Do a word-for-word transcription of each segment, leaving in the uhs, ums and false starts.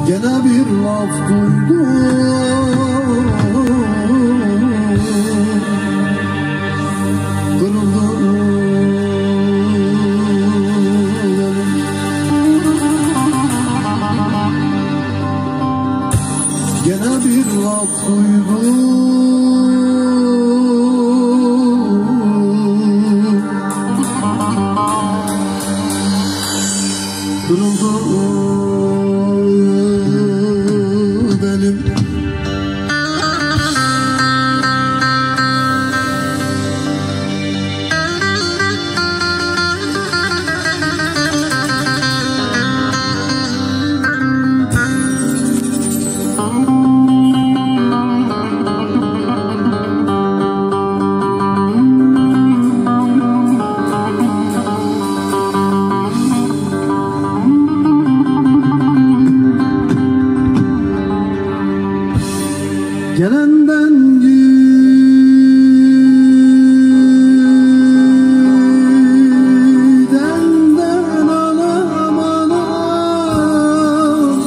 Gene bir laf duydum, kırıldım elim. Gene bir laf duydum, kırıldı benim. Gelenden gidenden anam anam,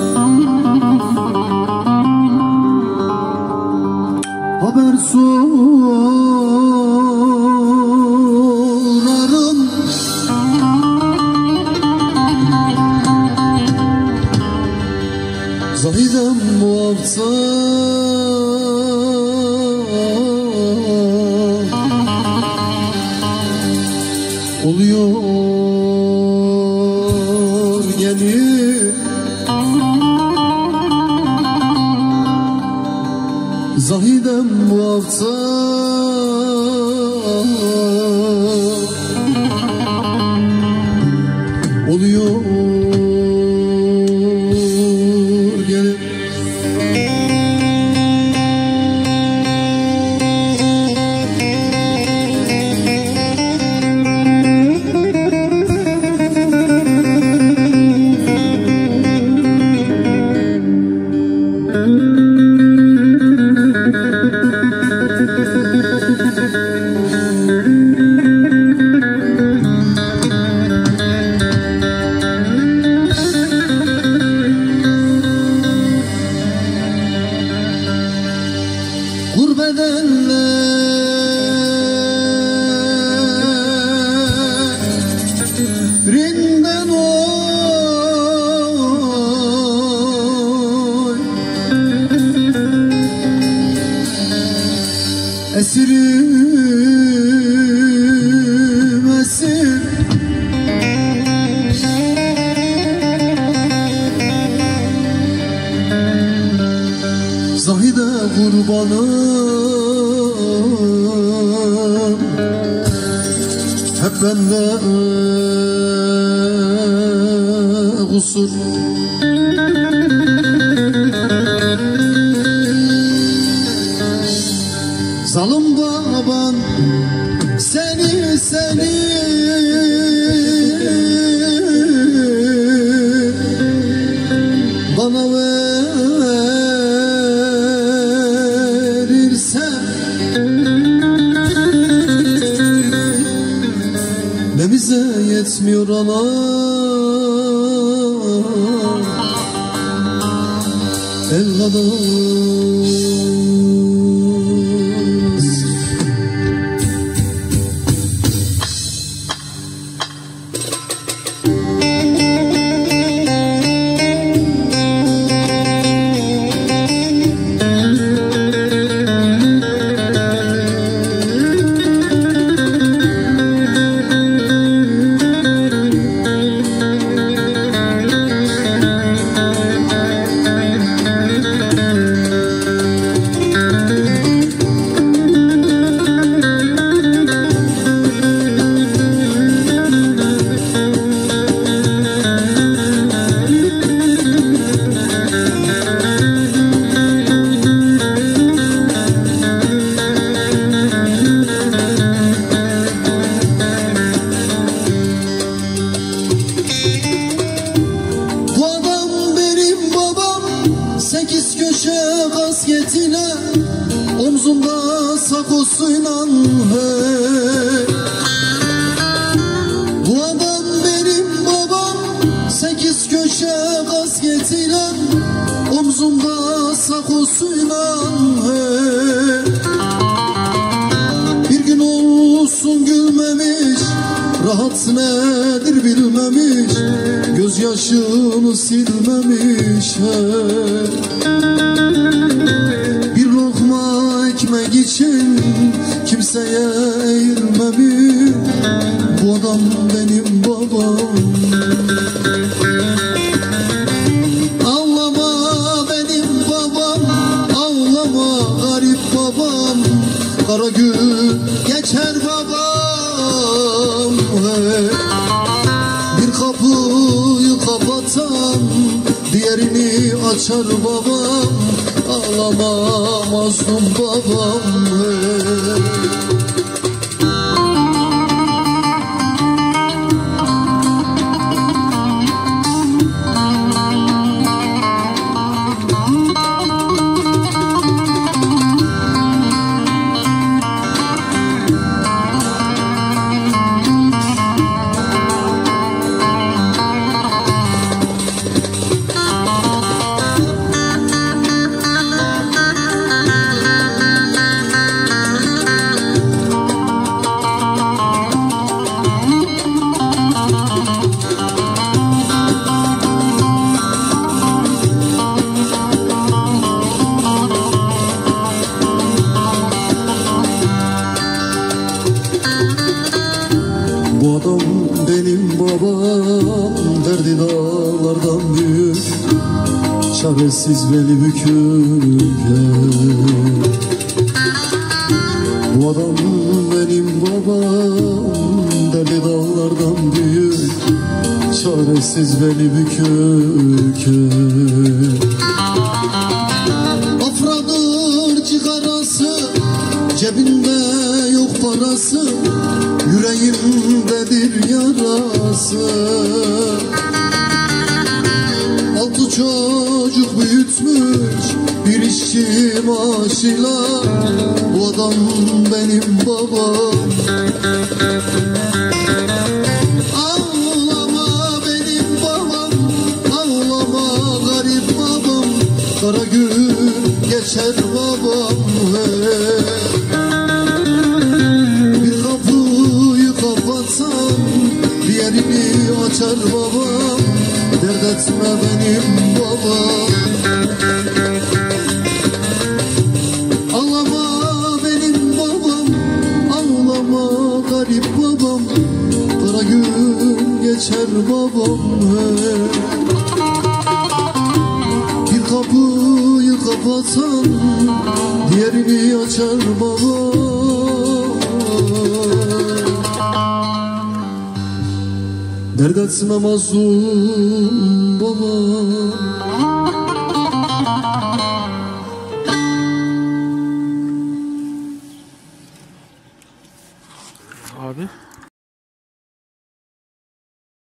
haber sorarım. Zahidem bu hafta oluyor yeni. Zahidem bu hafta oluyor yeni. Gurbet ellerinden oy, esirim esir. Zahide kurbanım, hep bende kusur. Zalim baban seni seni bana verirse, ne bize yetmiyor ana, el kadar. kasketine, omzunda sakosuyla hey. Bu adam benim babam, sekiz köşe düşe kasketiyle, omzumda sakosuyla, hey. Bir gün olsun gülmemiş, rahat nedir bilmemiş, gözyaşını silmemiş, hey. Bir lokma ekmek için kimseye eğilmemiş, bu adam benim babam. Ağlama benim babam, ağlama garip babam, kara gün geçer babam, hey. Bir kapıyı kapatan diğerini açar babam, ağlama mazlum babam, hey. Bu adam benim babam, derdi dağlardan büyük, çaresiz beli bükük, hey. Bu adam benim babam, derdi dağlardan büyük, çaresiz beli bükük, hey. Afradır cigarası, cebinde yok parası, yüreğimdedir yarası. Altı çocuk büyütmüş bir işçi maaşıyla, bu adam benim babam. Ağlama benim babam, ağlama garip babam, kara gün geçer babam, hey. Diğerini açar babam, dert etme benim babam. Ağlama benim babam, ağlama garip babam, kara gün geçer babam, hey. Bir kapıyı kapatan diğerini açar babam. Dert etme mazlum babam.